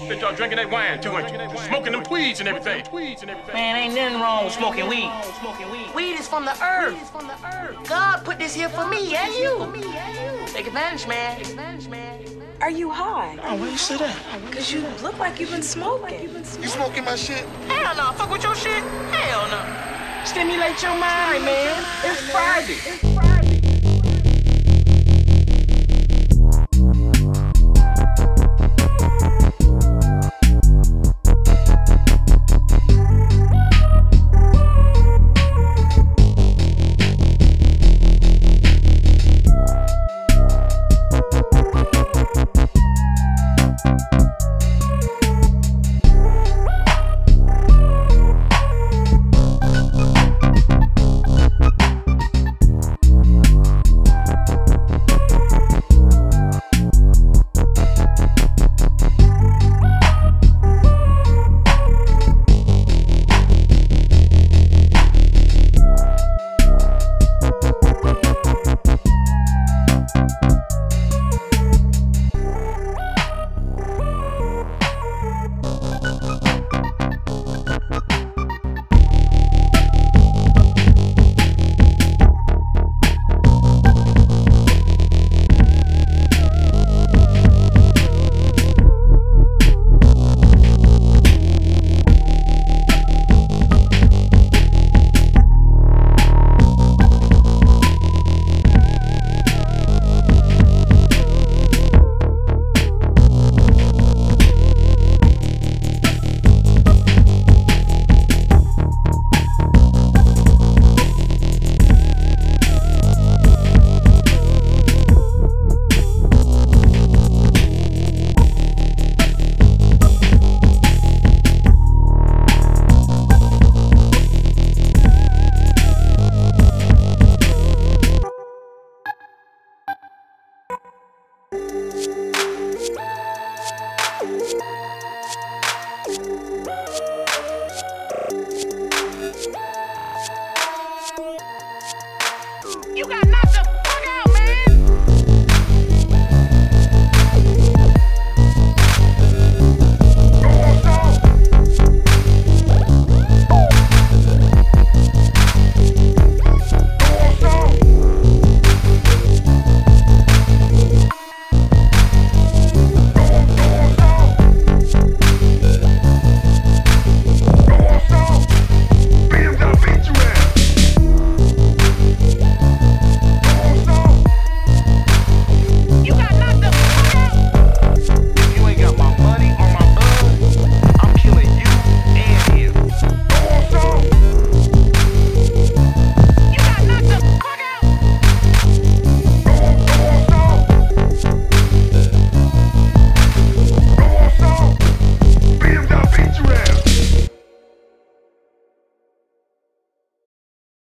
Bet y'all drinking that wine too, ain't you? Smoking them tweeds and everything. Man, ain't nothing wrong with smoking weed. Weed is from the earth. God put this here for me and you. Take advantage, man. Are you high? Oh, why you say that? Because you look like you've been smoking. You smoking my shit? Hell no. Fuck with your shit? Hell no. Stimulate your mind, man. It's Friday.